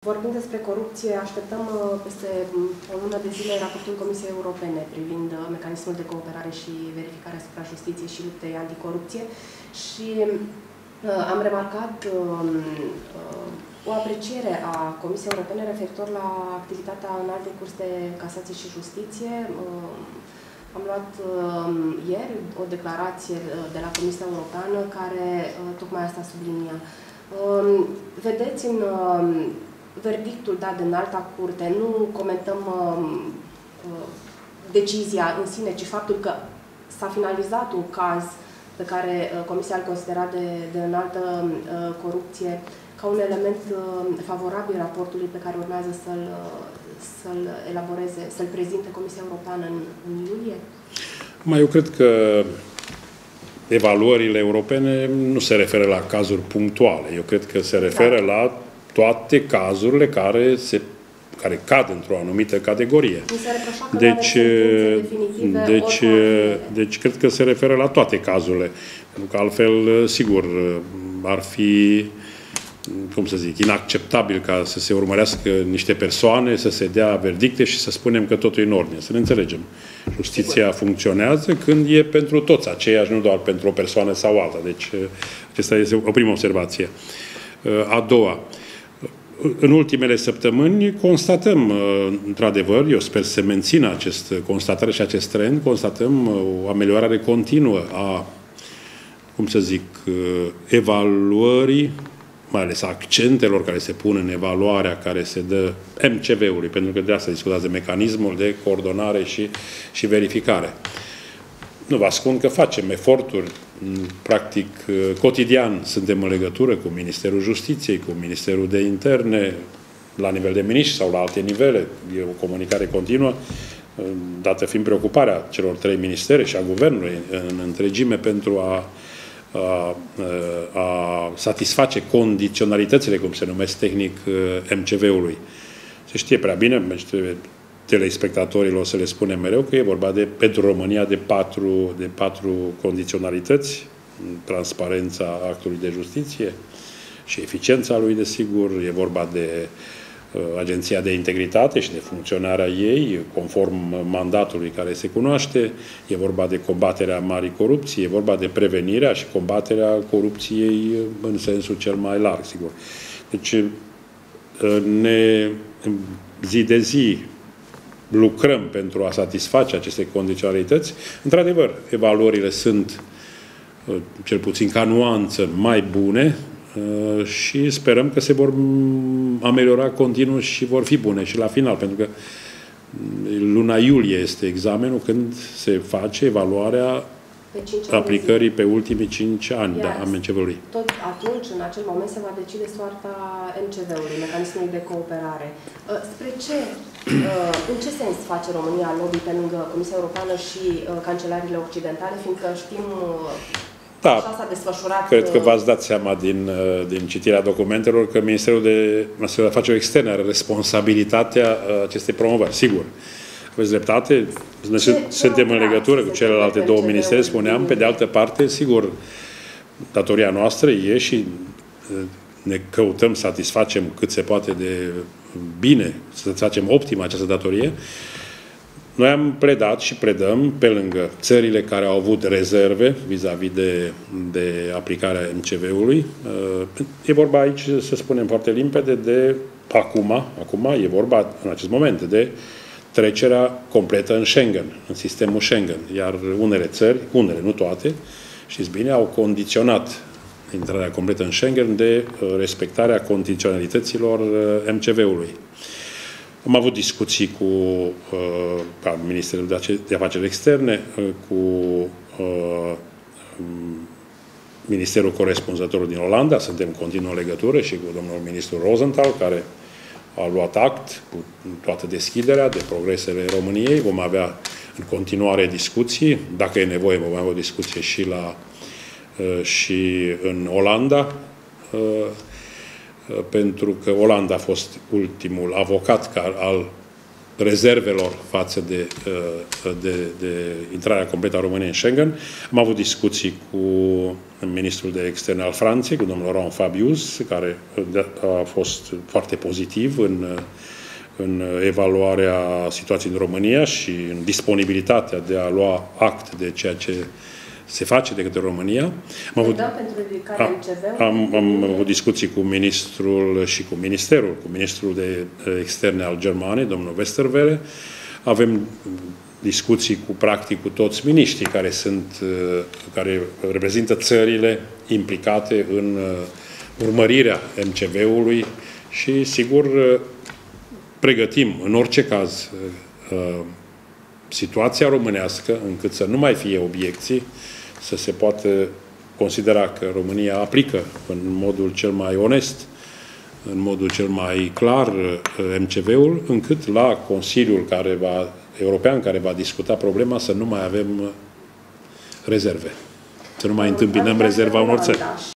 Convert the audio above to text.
Vorbind despre corupție, așteptăm peste o lună de zile raportul Comisiei Europene privind mecanismul de cooperare și verificare asupra justiției și luptei anticorupție și am remarcat o apreciere a Comisiei Europene referitor la activitatea Înaltei Curți de Casație și Justiție. Am luat ieri o declarație de la Comisia Europeană care tocmai asta sublinia. Vedeți în verdictul dat de Înalta Curte, nu comentăm decizia în sine, ci faptul că s-a finalizat un caz pe care Comisia îl considera de înaltă corupție ca un element favorabil raportului pe care urmează să-l elaboreze, să-l prezinte Comisia Europeană în iulie? Eu cred că evaluările europene nu se referă la cazuri punctuale. Eu cred că se referă la toate cazurile care cad într-o anumită categorie. Deci cred că se referă la toate cazurile. Pentru că altfel, sigur, ar fi, cum să zic, inacceptabil ca să se urmărească niște persoane, să se dea verdicte și să spunem că totul e în ordine. Să ne înțelegem. Justiția funcționează când e pentru toți aceeași, nu doar pentru o persoană sau alta. Deci, acesta este o primă observație. A doua, în ultimele săptămâni constatăm, într-adevăr, eu sper să se mențină acest constatare și acest trend, constatăm o ameliorare continuă a, cum să zic, evaluării, mai ales accentelor care se pun în evaluarea care se dă MCV-ului, pentru că de asta discutați de mecanismul de coordonare și verificare. Nu vă ascund că facem eforturi, practic, cotidian suntem în legătură cu Ministerul Justiției, cu Ministerul de Interne, la nivel de miniștri sau la alte nivele. E o comunicare continuă, dată fiind preocuparea celor trei ministere și a Guvernului în întregime pentru a satisface condiționalitățile, cum se numesc tehnic, MCV-ului. Se știe prea bine, telespectatorilor o să le spunem mereu că e vorba pentru România de patru condiționalități: transparența actului de justiție și eficiența lui, desigur, e vorba de Agenția de Integritate și de funcționarea ei, conform mandatului care se cunoaște, e vorba de combaterea marii corupții, e vorba de prevenirea și combaterea corupției în sensul cel mai larg, sigur. Deci, zi de zi lucrăm pentru a satisface aceste condiționalități. Într-adevăr, evaluările sunt, cel puțin ca nuanță, mai bune și sperăm că se vor ameliora continuu și vor fi bune și la final, pentru că luna iulie este examenul când se face evaluarea aplicării pe ultimii 5 ani a MCV-ului. Tot atunci, în acel moment, se va decide soarta MCV-ului, mecanismului de cooperare. În ce sens face România lobby pe lângă Comisia Europeană și cancelariile occidentale, fiindcă știm așa s-a desfășurat... Cred că v-ați dat seama din citirea documentelor că Ministerul de Afaceri Externe are responsabilitatea acestei promovări, sigur. Aveți dreptate, suntem în legătură cu celelalte două ministere, spuneam. Pe de altă parte, sigur, datoria noastră e și ne căutăm să satisfacem cât se poate de bine, să satisfacem optim această datorie. Noi am pledat și pledăm pe lângă țările care au avut rezerve vis-a-vis de aplicarea MCV-ului. E vorba aici, să spunem foarte limpede, de acum e vorba în acest moment de trecerea completă în Schengen, în sistemul Schengen. Iar unele țări, nu toate, știți bine, au condiționat intrarea completă în Schengen de respectarea condiționalităților MCV-ului. Am avut discuții cu Ministerul de Afaceri Externe, cu Ministerul Corespunzător din Olanda, suntem în continuă legătură și cu domnul ministru Rosenthal, care a luat act cu toată deschiderea de progresele României. Vom avea în continuare discuții. Dacă e nevoie, vom avea o discuție și în Olanda, pentru că Olanda a fost ultimul avocat al rezervelor față de intrarea completă a României în Schengen. Am avut discuții cu ministrul de externe al Franței, cu domnul Laurent Fabius, care a fost foarte pozitiv în evaluarea situației în România și în disponibilitatea de a lua act de ceea ce se face de către România. Am avut discuții cu ministrul și cu ministrul de externe al Germaniei, domnul Westerwelle. Avem discuții cu toți miniștrii care reprezintă țările implicate în urmărirea MCV-ului și, sigur, pregătim, în orice caz, situația românească, încât să nu mai fie obiecții, să se poată considera că România aplică în modul cel mai onest, în modul cel mai clar MCV-ul, încât la Consiliul European care va discuta problema să nu mai avem rezerve. Să nu mai întâmpinăm rezerva unor țări.